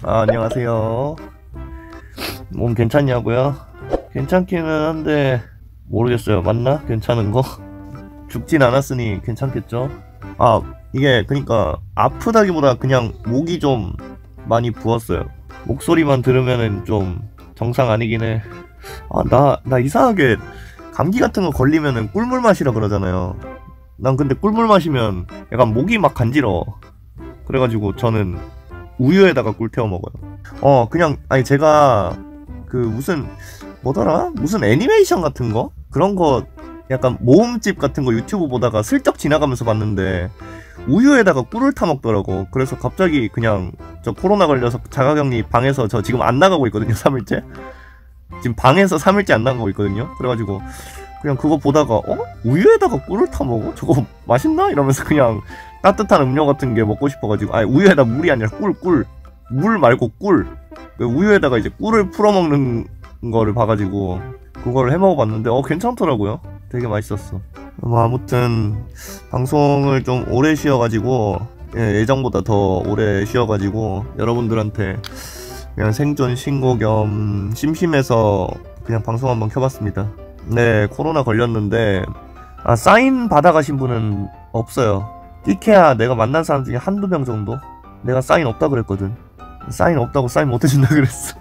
안녕하세요. 몸 괜찮냐고요? 괜찮기는 한데 모르겠어요. 맞나? 괜찮은 거? 죽진 않았으니 괜찮겠죠? 아, 이게 그니까 아프다기보다 그냥 목이 좀 많이 부었어요. 목소리만 들으면은 좀 정상 아니긴 해. 아, 나 이상하게 감기 같은 거 걸리면은 꿀물 마시라 그러잖아요. 난 근데 꿀물 마시면 약간 목이 막 간지러워. 그래가지고 저는 우유에다가 꿀 태워 먹어요. 그냥 아니 제가 그 무슨 애니메이션 같은 거? 그런 거 약간 모음집 같은 거 유튜브 보다가 슬쩍 지나가면서 봤는데 우유에다가 꿀을 타 먹더라고. 그래서 갑자기 그냥 저 코로나 걸려서 자가격리 방에서 저 지금 안 나가고 있거든요. 3일째 지금 방에서 3일째 안 나가고 있거든요. 그래가지고 그냥 그거 보다가 우유에다가 꿀을 타 먹어? 저거 맛있나? 이러면서 그냥 따뜻한 음료 같은 게 먹고 싶어가지고, 아니 우유에다 물이 아니라 물 말고 꿀, 우유에다가 이제 꿀을 풀어 먹는 거를 봐가지고 그거를 해 먹어봤는데 괜찮더라고요. 되게 맛있었어. 뭐 아무튼 방송을 좀 오래 쉬어가지고 예정보다 더 오래 쉬어가지고 여러분들한테 그냥 생존 신고 겸 심심해서 그냥 방송 한번 켜봤습니다. 네, 코로나 걸렸는데 사인 받아가신 분은 없어요. 끼케야 내가 만난 사람 중에 한두 명 정도? 내가 사인 없다 그랬거든. 사인 없다고 사인 못해준다 그랬어.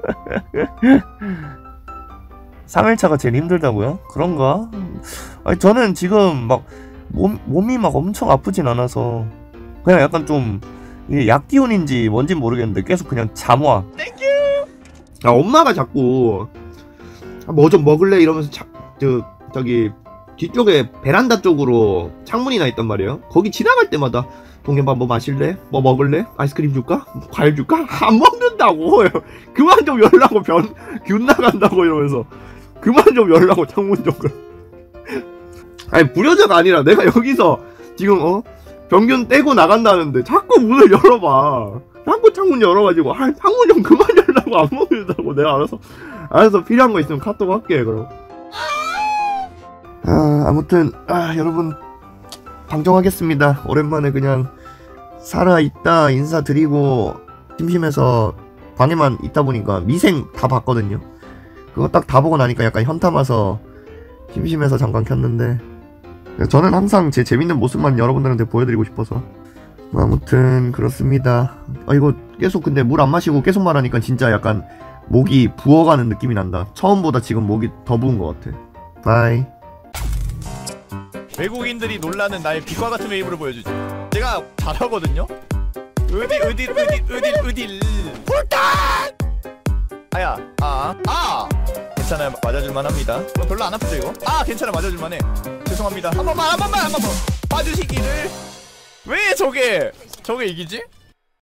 3일차가 제일 힘들다고요? 그런가? 아니 저는 지금 막 몸이 막 엄청 아프진 않아서 그냥 약간 좀 이게 약 기운인지 뭔진 모르겠는데 계속 그냥 잠와. 땡큐! 엄마가 자꾸 뭐 좀 먹을래? 이러면서 저기 뒤쪽에 베란다 쪽으로 창문이 나 있단 말이에요. 거기 지나갈 때마다 동현아 뭐 마실래? 뭐 먹을래? 아이스크림 줄까? 과일 줄까? 안 먹는다고. 그만 좀 열라고 균 나간다고 이러면서 그만 좀 열라고 창문 좀. 아니 불효자가 아니라 내가 여기서 지금 병균 떼고 나간다는데 자꾸 문을 열어봐. 자꾸 창문 열어가지고 창문 좀 그만 열라고 안 먹는다고. 내가 알아서 필요한 거 있으면 카톡 할게. 그럼 아무튼 여러분 방종하겠습니다. 오랜만에 그냥 살아있다 인사드리고 심심해서 방에만 있다 보니까 미생 다 봤거든요. 그거 딱 다 보고 나니까 약간 현타 와서 심심해서 잠깐 켰는데 저는 항상 제 재밌는 모습만 여러분들한테 보여드리고 싶어서 아무튼 그렇습니다. 이거 계속 근데 물 안 마시고 계속 말하니까 진짜 약간 목이 부어가는 느낌이 난다. 처음보다 지금 목이 더 부은 것 같아. 바이. 외국인들이 놀라는 나의 빛과 같은 웨이브를 보여주지. 제가 잘하거든요? 으딜 불탄! 아야 괜찮아요. 맞아줄만 합니다. 별로 안 아프죠 이거? 괜찮아. 맞아줄만 해. 죄송합니다. 한 번만 봐주시기를. 왜 저게 이기지?